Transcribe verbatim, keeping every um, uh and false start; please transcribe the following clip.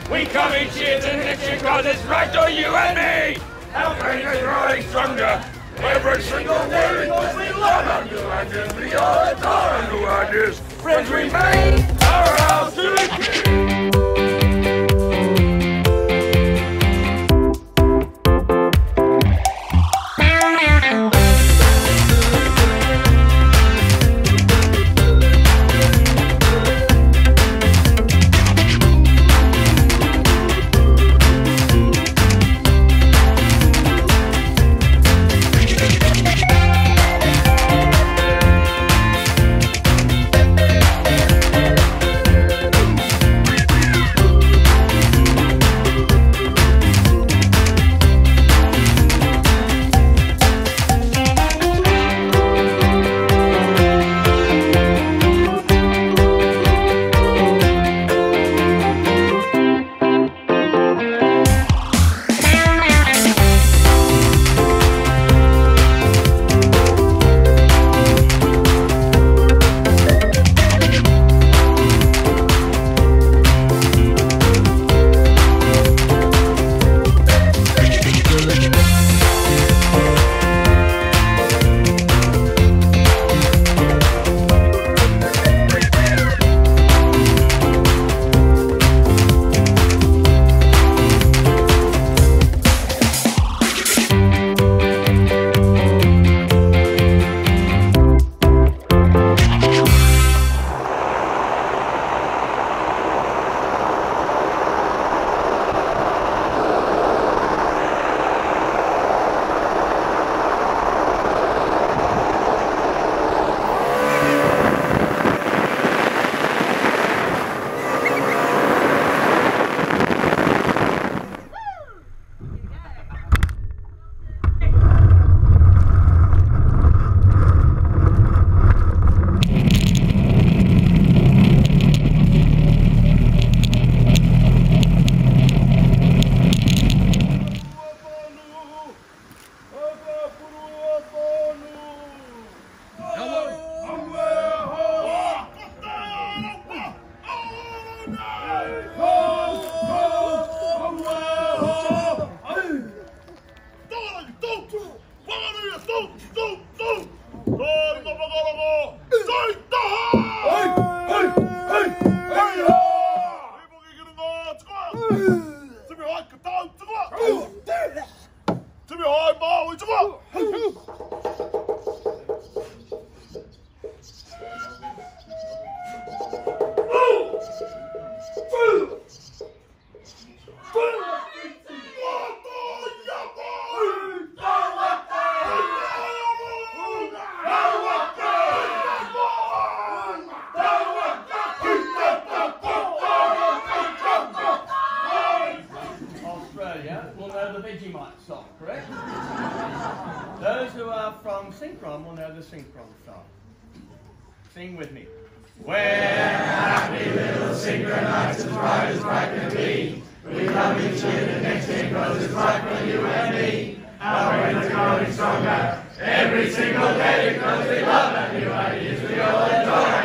We come each year to the next year cause it's right to you and me. Our faith is growing stronger. Every single day because we love our new ideas. We all adore our new ideas. Friends remain our house to the king. Those who are from Synchron will know the Synchron song. Sing with me. We're happy little synchronites, as bright as bright can be. We come each year the next day because it's right for you and me. Our friends are growing stronger every single day because we love our new ideas. We all adore